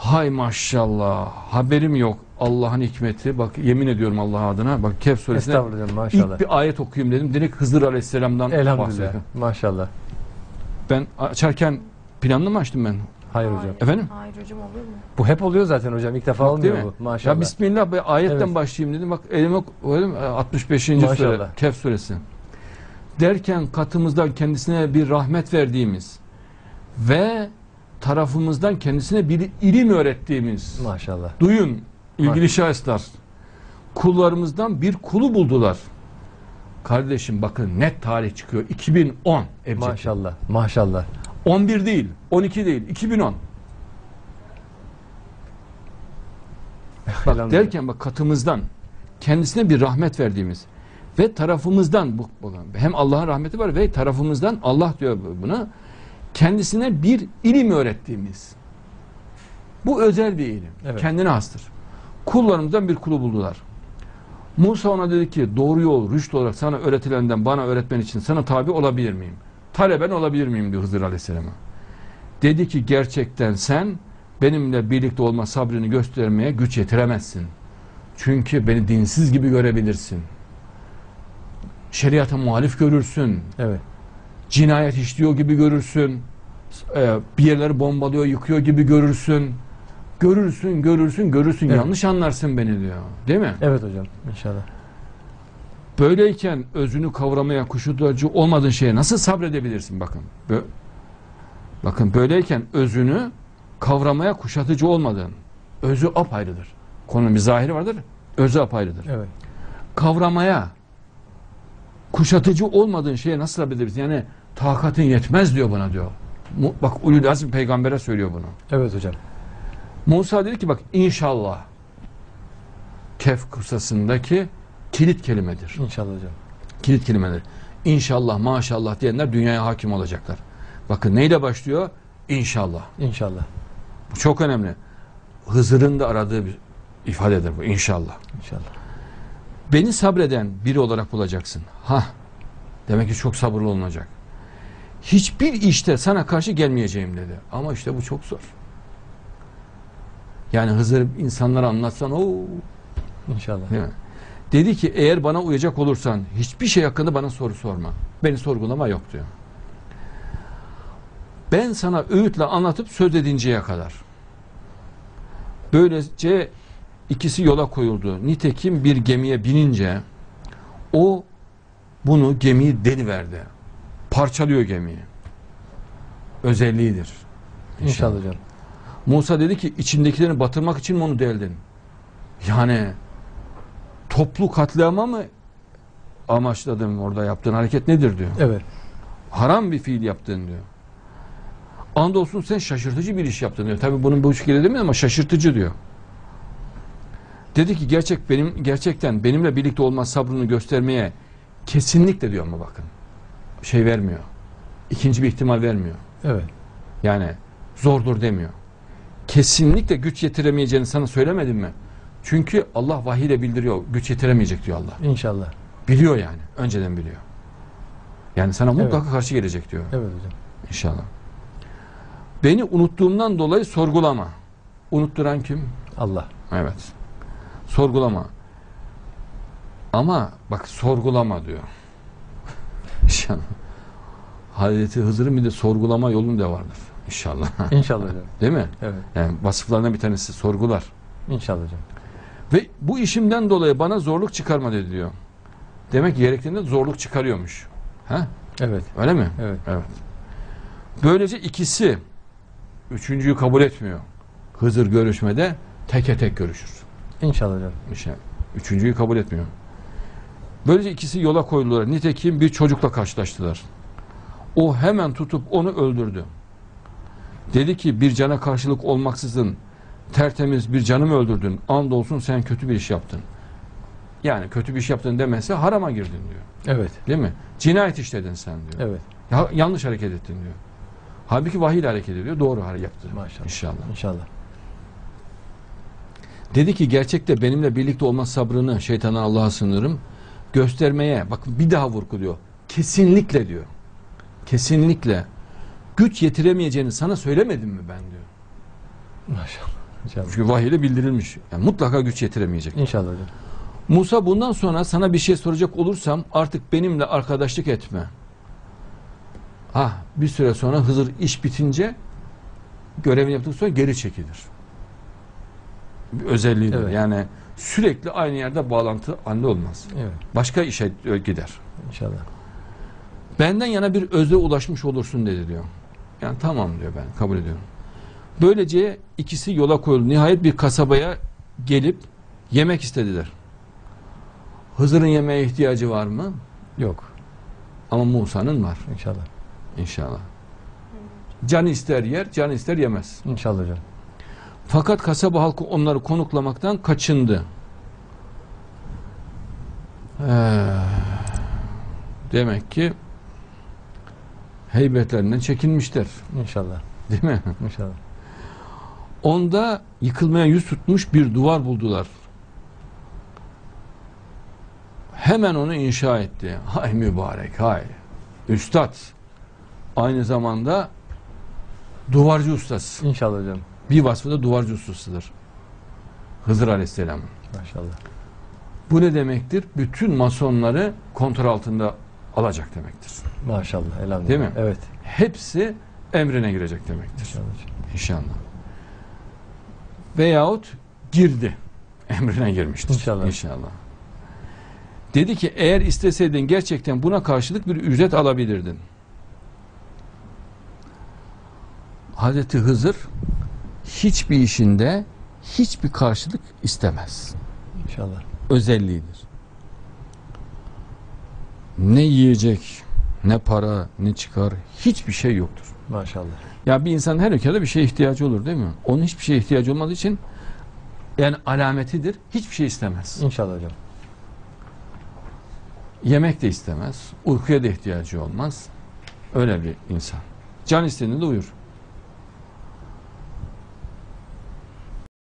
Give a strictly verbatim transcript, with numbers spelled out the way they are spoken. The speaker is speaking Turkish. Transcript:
Hay maşallah, haberim yok. Allah'ın hikmeti. Bak yemin ediyorum Allah adına. Bak Kehf suresine maşallah. ilk bir ayet okuyayım dedim. Direkt Hızır Aleyhisselam'dan Elhamdülillah. bahsediyorum. Maşallah. Ben açarken planlı mı açtım ben? Hayır Hayır. hocam. Efendim? Hayır hocam, olur mu? Bu hep oluyor zaten hocam. İlk defa Bak, olmuyor değil mi? bu. Maşallah. Ya Bismillah be, ayetten Evet. başlayayım dedim. Bak elime koydum altmış beşinci sure Maşallah. Kehf suresi. Derken katımızdan kendisine bir rahmet verdiğimiz ve tarafımızdan kendisine bir ilim öğrettiğimiz. Maşallah. Duyun ilgili Maşallah. şahıslar. Kullarımızdan bir kulu buldular. Kardeşim bakın net tarih çıkıyor. iki bin on. Ebced. Maşallah. Maşallah. on bir değil, on iki değil, iki bin on. Bak derken bak katımızdan kendisine bir rahmet verdiğimiz ve tarafımızdan bu, bu hem Allah'ın rahmeti var ve tarafımızdan Allah diyor buna kendisine bir ilim öğrettiğimiz. Bu özel bir ilim. Evet. Kendine hastır. Kullarımızdan bir kulu buldular. Musa ona dedi ki doğru yol, rüşt olarak sana öğretilenden bana öğretmen için sana tabi olabilir miyim? Taleben olabilir miyim diyor Hızır Aleyhisselam'a. Dedi ki gerçekten sen benimle birlikte olma sabrını göstermeye güç yetiremezsin. Çünkü beni dinsiz gibi görebilirsin. Şeriata muhalif görürsün. Evet. Cinayet işliyor gibi görürsün. Bir yerleri bombalıyor, yıkıyor gibi görürsün. Görürsün, görürsün, görürsün. Evet. Yanlış anlarsın beni diyor. Değil mi? Evet hocam. İnşallah. Böyleyken özünü kavramaya kuşatıcı olmadığın şeye nasıl sabredebilirsin bakın. Bö bakın böyleyken özünü kavramaya kuşatıcı olmadığın. Özü apayrıdır. Konunun bir zahiri vardır. Özü apayrıdır. Evet. Kavramaya kuşatıcı olmadığın şeye nasıl sabredebilirsin? Yani takatın yetmez diyor buna diyor. Bak Ulul Azm peygambere söylüyor bunu. Evet hocam. Musa dedi ki bak inşallah Kehf kıssasındaki kilit kelimedir. İnşallah hocam. Kilit kelimeler. İnşallah, maşallah diyenler dünyaya hakim olacaklar. Bakın neyle başlıyor? İnşallah. İnşallah. Bu çok önemli. Hızır'ın da aradığı bir ifadedir bu. İnşallah. İnşallah. Beni sabreden biri olarak bulacaksın. Ha. Demek ki çok sabırlı olunacak. Hiçbir işte sana karşı gelmeyeceğim dedi. Ama işte bu çok zor. Yani Hızır insanlara anlatsan o İnşallah. değil mi? Dedi ki eğer bana uyacak olursan hiçbir şey hakkında bana soru sorma. Beni sorgulama yok diyor. Ben sana öğütle anlatıp söz edinceye kadar. Böylece ikisi yola koyuldu. Nitekim bir gemiye binince o bunu gemiyi deliverdi. Parçalıyor gemiyi. Özelliğidir. İnşallah hocam. Musa dedi ki içindekilerini batırmak için mi onu deldin? Yani toplu katliama mı amaçladım orada yaptığın hareket nedir diyor. Evet. Haram bir fiil yaptın diyor. Andolsun sen şaşırtıcı bir iş yaptın diyor. Tabi bunun bu şekilde demiyor ama şaşırtıcı diyor. Dedi ki gerçek benim gerçekten benimle birlikte olma sabrını göstermeye kesinlikle diyor ama bakın. Şey vermiyor. İkinci bir ihtimal vermiyor. Evet. Yani zordur demiyor. Kesinlikle güç yetiremeyeceğini sana söylemedim mi? Çünkü Allah vahiy ile bildiriyor. Güç yetiremeyecek diyor Allah. İnşallah. Biliyor yani. Önceden biliyor. Yani sana mutlaka Evet. karşı gelecek diyor. Evet hocam. İnşallah. Beni unuttuğumdan dolayı sorgulama. Unutturan kim? Allah. Evet. Sorgulama. Ama bak sorgulama diyor. İnşallah. Hazreti Hızır'ın bir de sorgulama yolun da vardır. İnşallah. İnşallah hocam. Değil mi? Evet. Yani vasıflarından bir tanesi sorgular. İnşallah hocam. Ve bu işimden dolayı bana zorluk çıkarma dedi diyor. Demek ki gerektiğinde zorluk çıkarıyormuş. Ha? Evet. Öyle mi? Evet. Evet. Böylece ikisi üçüncüyü kabul etmiyor. Hızır görüşmede teke tek görüşür. İnşallah hocam. İşte üçüncüyü kabul etmiyor. Böylece ikisi yola koyuldular. Nitekim bir çocukla karşılaştılar. O hemen tutup onu öldürdü. Dedi ki bir cana karşılık olmaksızın tertemiz bir canı mı öldürdün? Andolsun sen kötü bir iş yaptın. Yani kötü bir iş yaptın demezse harama girdin diyor. Evet. Değil mi? Cinayet işledin sen diyor. Evet. Ya, yanlış hareket ettin diyor. Halbuki vahiy ile hareket ediyor. Doğru hareket yaptı. Maşallah. İnşallah. İnşallah. Dedi ki gerçekte benimle birlikte olma sabrını şeytandan Allah'a sığınırım. Göstermeye bakın bir daha vurguluyor. Kesinlikle diyor. Kesinlikle güç yetiremeyeceğini sana söylemedim mi ben diyor. Maşallah. İnşallah. Çünkü vahiyle bildirilmiş. Yani mutlaka güç yetiremeyecek. İnşallah hocam. Musa bundan sonra sana bir şey soracak olursam artık benimle arkadaşlık etme. Ah, bir süre sonra Hızır iş bitince görevini yaptıktan sonra geri çekilir. Bir özelliğidir. Evet. Yani sürekli aynı yerde bağlantı halinde olmaz. Evet. Başka işe gider. İnşallah. Benden yana bir özle ulaşmış olursun dedi diyor. Yani tamam diyor, ben kabul ediyorum. Böylece ikisi yola koyuldu. Nihayet bir kasabaya gelip yemek istediler. Hızır'ın yemeğe ihtiyacı var mı? Yok. Ama Musa'nın var. İnşallah. İnşallah. Can ister yer, can ister yemez. İnşallah hocam. Fakat kasaba halkı onları konuklamaktan kaçındı. Ee, demek ki heybetlerinden çekinmişler. İnşallah. Değil mi? İnşallah. Onda yıkılmaya yüz tutmuş bir duvar buldular. Hemen onu inşa etti. Hay mübarek hay. Üstad. Aynı zamanda duvarcı ustası. İnşallah hocam. Bir vasfı da duvarcı ustasıdır. Hızır Aleyhisselam. Maşallah. Bu ne demektir? Bütün masonları kontrol altında alacak demektir. Maşallah. Elhamdülillah. Değil mi? Evet. Hepsi emrine girecek demektir. İnşallah hocam. İnşallah. Veyahut girdi. Emrine girmiştir. İnşallah. İnşallah. Dedi ki eğer isteseydin gerçekten buna karşılık bir ücret alabilirdin. Hazreti Hızır hiçbir işinde hiçbir karşılık istemez. İnşallah. Özelliğidir. Ne yiyecek, ne para, ne çıkar, hiçbir şey yoktur. Maşallah. Ya bir insan her ülkede bir şeye ihtiyacı olur değil mi? Onun hiçbir şeye ihtiyacı olmadığı için yani alametidir. Hiçbir şey istemez. İnşallah hocam. Yemek de istemez. Uykuya da ihtiyacı olmaz. Öyle bir insan. Can istediğinde uyur.